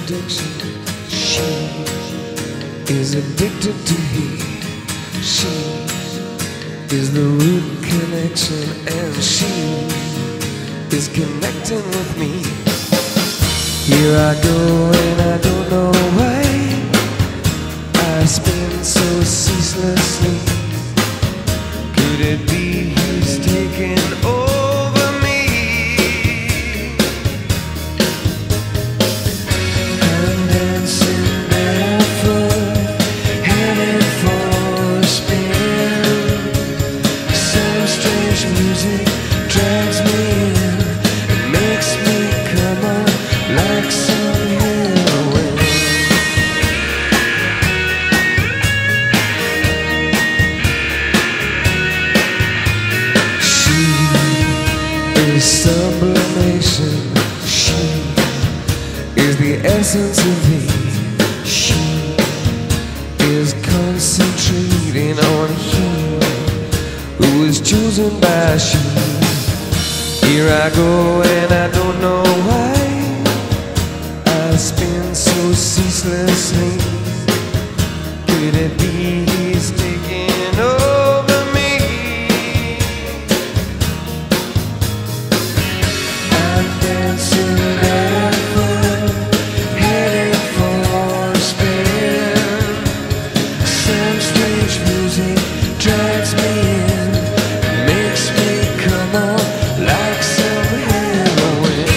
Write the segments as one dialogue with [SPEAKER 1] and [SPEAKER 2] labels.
[SPEAKER 1] addiction. She is addicted to heat. She is the root connection, and she is connecting with me. Here I go and I don't know why I spin so ceaselessly. Could it be he's taking over me? I'm dancing barefoot, headed for a spin. Some strange music drags me in, it makes me come up like some heroin. She is sublimation. She is the essence of me. She is concentrating on him who is chosen by she. Here I go and I don't know why I spin so ceaselessly. Could it be he's taking over me? I'm dancing barefoot, headed for a spin. Some strange music drags me in, makes me come on like some heroin.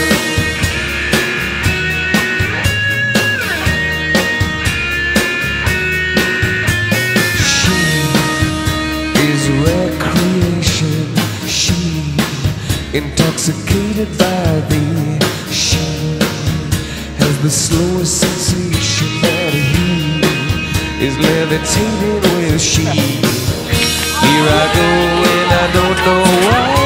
[SPEAKER 1] She is recreation. She intoxicated by thee. She has the slowest sensation that he is levitating with. She, here I go and I don't know why